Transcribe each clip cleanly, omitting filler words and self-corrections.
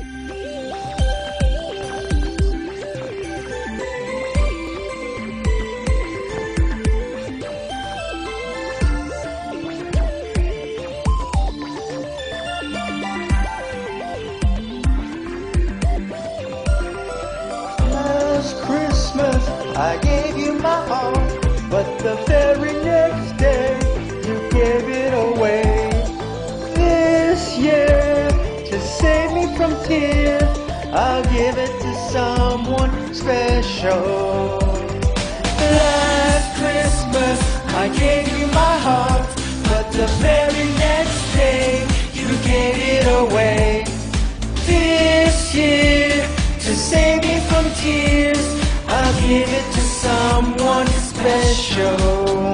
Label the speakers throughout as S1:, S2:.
S1: I gave you my heart, but the very next day you gave it away. This year, to save me from tears, I'll give it to someone special. Last Christmas I gave you my heart, but the very next day you gave it away. This year, to save me from tears, I'll give it to someone special.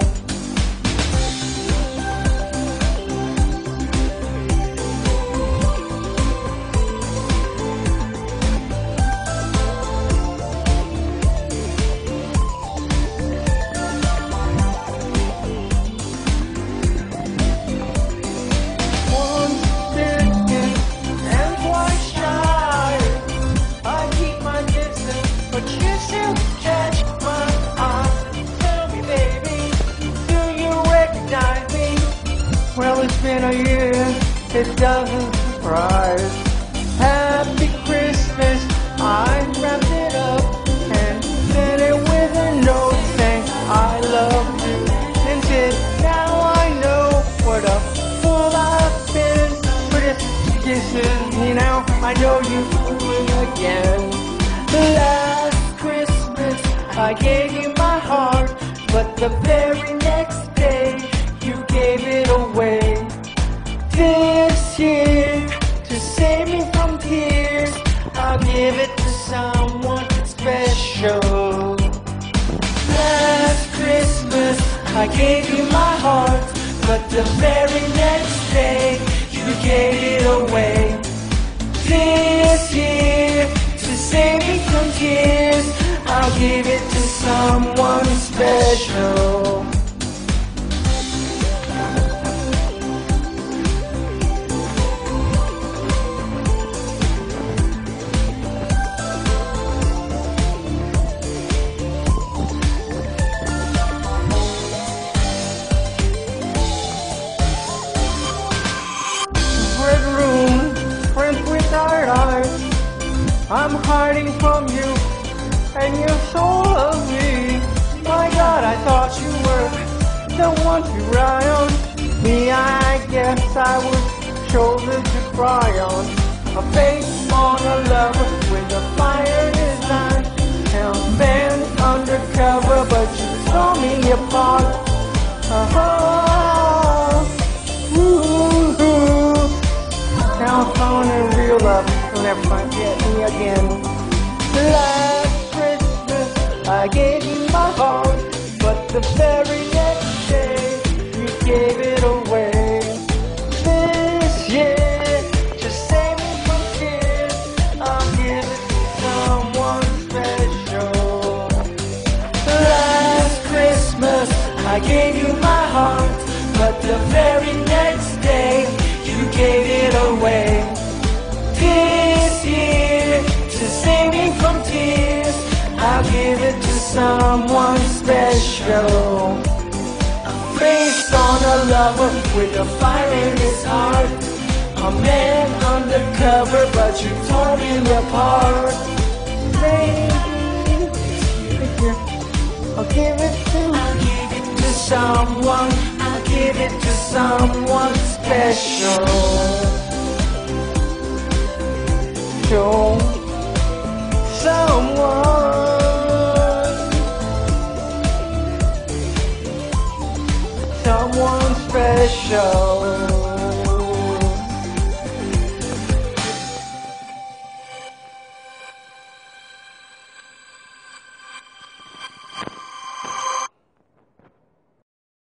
S1: Once bitten and twice shy, I keep my distance, but you still catch my eye. Tell me, baby, do you recognize me? Well, it's been a year, it doesn't surprise. Happy Christmas, I wrapped it up and sent it with a note saying I love you. And said, now I know what a fool I've been. But if kisses me now, I know you will again. Last Christmas I gave you my heart, but the very next day you gave it away. This year, to save me from tears, I'll give it to someone special. Last Christmas I gave you my heart, but the very next day you gave it away. This year, to save me from tears, I'll give it to someone special. Red room, friends with tired eyes, I'm hiding from you, and you're so lovely. My God, I thought you were the one to rely on. Me, I guess I was shoulders to cry on. A face on a lover with a fire in his eyes. And a man undercover, but you tore me apart. Now I found a real love, you'll never forget me again. Last Christmas I gave you my heart, but the very next day you gave it away. This year, to save me from tears, I'll give it to someone special. Last Christmas I gave you my heart, but the very next day you gave it away. This year, to save me from tears, I'll give it to someone special. A face on a lover with a fire in his heart. A man undercover, but you tore me apart. Baby, I'll give it to someone. I'll give it to someone special. Show someone